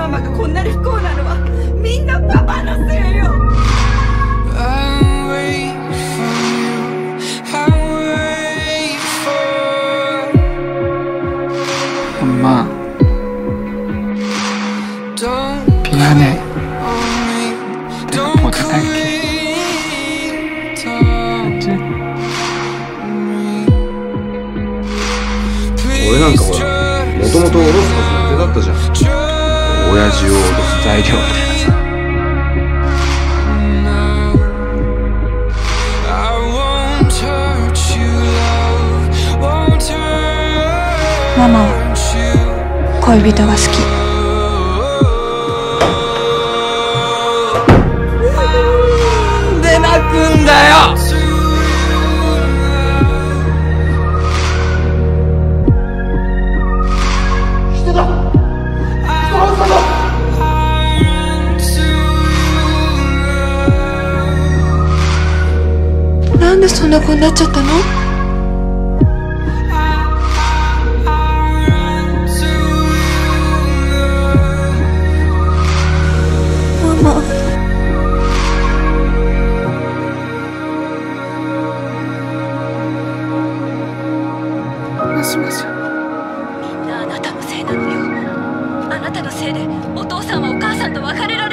ママがこんなに不幸なのはみんなパパのせいよ。 엄마, 미안해. 내가 보답할게. 알지? 俺なんかほら、もともと脅すの前提だったじゃん。親父を脅す材料みたいなさ。 ママは恋人が好き。 なんで泣くんだよ。人だ。人の嘘だ。 なんでそんな子になっちゃったの？ママ。もしもし。 みんなあなたのせいなのよ。あなたのせいでお父さんはお母さんと別れられ